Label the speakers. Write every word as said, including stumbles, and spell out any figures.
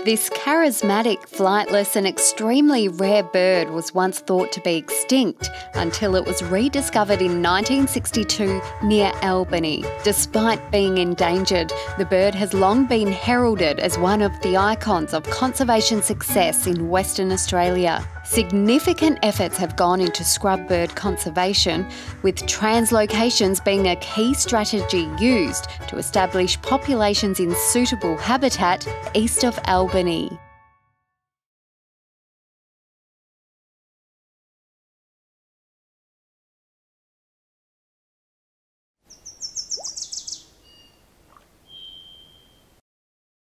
Speaker 1: This charismatic, flightless and extremely rare bird was once thought to be extinct until it was rediscovered in nineteen sixty-two near Albany. Despite being endangered, the bird has long been heralded as one of the icons of conservation success in Western Australia. Significant efforts have gone into scrub bird conservation, with translocations being a key strategy used to establish populations in suitable habitat east of Albany.